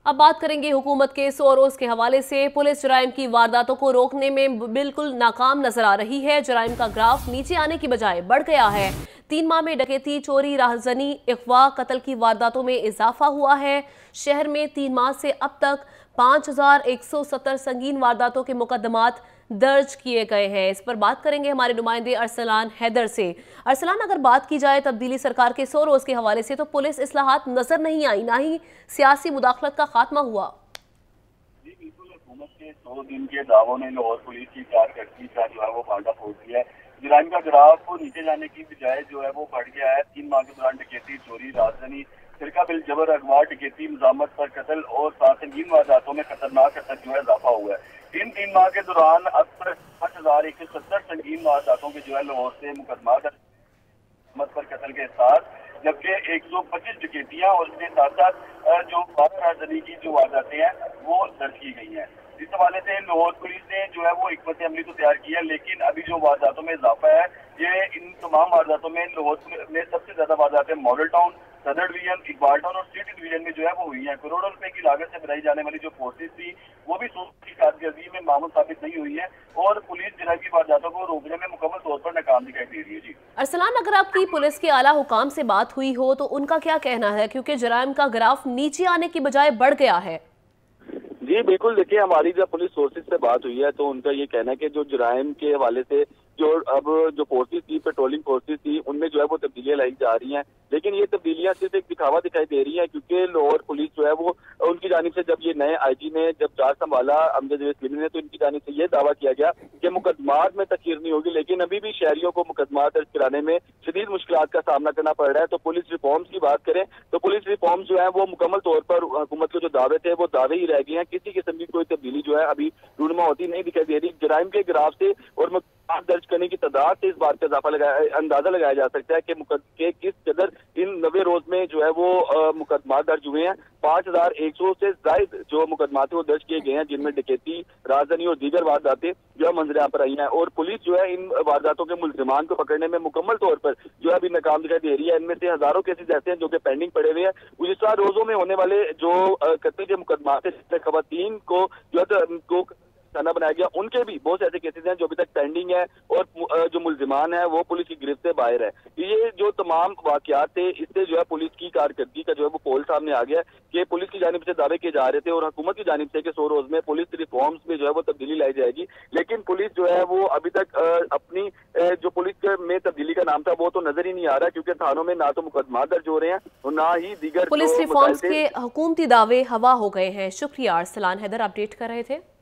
अब बात करेंगे हुकूमत के 100 रोज के हवाले से। पुलिस जराइम की वारदातों को रोकने में बिल्कुल नाकाम नजर आ रही है। जराइम का ग्राफ नीचे आने की बजाय बढ़ गया है। 3 माह में डकैती, चोरी, राहजनी, अगवा, कत्ल की वारदातों में इजाफा हुआ है। शहर में 3 माह से अब तक 5170 संगीन वारदातों के मुकदमात दर्ज किए गए हैं। इस पर बात करेंगे हमारे नुमाइंदे अरसलान हैदर से। अरसलान, अगर बात की जाए तब्दीली सरकार के 100 रोज के हवाले से, तो पुलिस इस्लाहात नजर नहीं आई, ना ही सियासी मुदाखलत का खात्मा हुआ। जी बिल्कुल, हुकूमत के 100 दिन के दावों ने लाहौर पुलिस की कारकर्दगी का जो है वो फांडा फोड़ दिया है। जराइम का ग्राफ नीचे जाने की बजाय जो है वो बढ़ गया है। 3 माह के दौरान डकैती, चोरी, राजधानी, फिरका बिल जबर, अगवा, डकैती, मजामत पर कत्ल और संगीन वारदातों में खतरनाक हद तक जो है इजाफा हुआ है। इन 3 माह के दौरान अब तक 5170 संगीन वारदातों के जो है लाहौर से मुकदमा पर कत्ल के साथ, जबकि 125 डकैतियां और उसके साथ साथ जो राजधानी की जो वारदातें हैं वो दर्ज की गई हैं। इस हवाले से लाहौर पुलिस ने जो है वो हिकमत अमली तो तैयार की है, लेकिन अभी जो वारदातों में इजाफा है, ये इन तमाम वारदातों में लाहौर में सबसे ज्यादा वारदातें model town, Sadar division, Iqbal town और सिटी डिवीजन में जो है वो हुई है। करोड़ों रुपए की लागत से बनाई जाने वाली जो फोर्सेज थी वो भी की कारकर्दगी में मामूल साबित नहीं हुई है और पुलिस जराइम की वारदातों को रोकने में मुकम्मल तौर पर नाकाम दिखाई दे रही है। जी अरसलान, अगर आपकी पुलिस के आला हुकाम से बात हुई हो तो उनका क्या कहना है, क्योंकि जराइम का ग्राफ नीचे आने की बजाय बढ़ गया है? जी बिल्कुल, देखिए हमारी जब पुलिस सोर्सेज से बात हुई है तो उनका ये कहना है कि जो जराइम के हवाले से जो फोर्सेज थी, पेट्रोलिंग फोर्सेज थी, उनमें जो है वो तब्दीलियां लाई जा रही हैं। लेकिन ये तब्दीलियां सिर्फ एक दिखावा दिखाई दे रही है, क्योंकि लाहौर पुलिस जो है वो उनकी जानिब से जब ये नए आईजी ने जब चार्ज संभाला अमजद जवेद ने, तो इनकी जानिब से ये दावा किया गया कि मुकदमात में तखीर नहीं होगी, लेकिन अभी भी शहरियों को मुकदमात दर्ज कराने में शदीद मुश्किलात का सामना करना पड़ रहा है। तो पुलिस रिफॉर्म्स की बात करें तो पुलिस रिफॉर्म्स जो है वो मुकम्मल तौर पर हुकूमत के जो दावे थे वो दावे ही रह गए हैं। किसी किस्म की कोई तब्दीली जो है अभी रूनमा होती नहीं दिखाई दे रही। जराइम के ग्राफ से और दर्ज करने की तादाद से इस बात का अंदाजा लगाया जा सकता है कि किस कदर इन 90 रोज में जो है वो मुकदमा दर्ज हुए हैं। 5100 से ज्यादा जो मुकदमात वो दर्ज किए गए हैं, जिनमें डकैती, राजधानी और दीगर वारदातें जो है मंजर पर आई हैं। और पुलिस जो है इन वारदातों के मुल्जिमान को पकड़ने में मुकम्मल तौर पर जो है अभी नाकाम दिखाई दे रही है। इनमें से हजारों केसेज ऐसे हैं जो कि पेंडिंग पड़े हुए हैं। गुज़िश्ता रोजों में होने वाले जो कत्ल के मुकदमात से खवातीन को जो है थाना बनाया गया, उनके भी बहुत से ऐसे केसेस हैं जो अभी तक पेंडिंग है और जो मुल्जिमान है वो पुलिस की गिरफ्त से बाहर है। ये जो तमाम वाकयात थे, इससे जो है पुलिस की कारकर्दगी का जो है वो पोल सामने आ गया कि पुलिस की जानिब से दावे किए जा रहे थे और हुकूमत की जानिब से कि 100 रोज में पुलिस रिफॉर्म्स में जो है वो तब्दीली लाई जाएगी, लेकिन पुलिस जो है वो अभी तक अपनी जो पुलिस में तब्दीली का नाम था वो तो नजर ही नहीं आ रहा, क्योंकि थानों में ना तो मुकदमा दर्ज हो रहे हैं और ना ही दीगर पुलिस रिफॉर्म्स के हुकूमती दावे हवा हो गए हैं। शुक्रिया अरसलान हैदर, अपडेट कर रहे थे।